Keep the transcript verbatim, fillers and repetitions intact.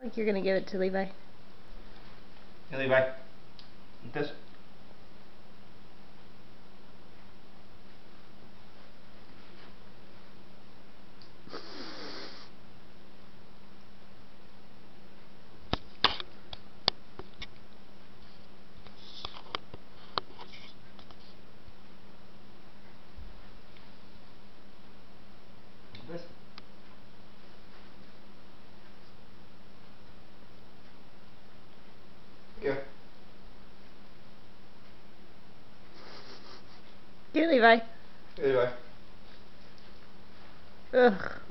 Like you're gonna give it to Levi. Hey Levi, eat this. Eat this. Here. Here, Levi. Hey Levi. Ugh.